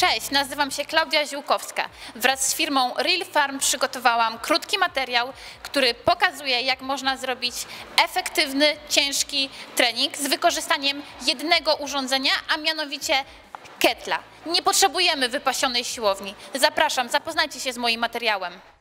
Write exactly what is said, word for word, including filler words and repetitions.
Cześć, nazywam się Klaudia Ziółkowska. Wraz z firmą Real Farm przygotowałam krótki materiał, który pokazuje, jak można zrobić efektywny, ciężki trening z wykorzystaniem jednego urządzenia, a mianowicie kettla. Nie potrzebujemy wypasionej siłowni. Zapraszam, zapoznajcie się z moim materiałem.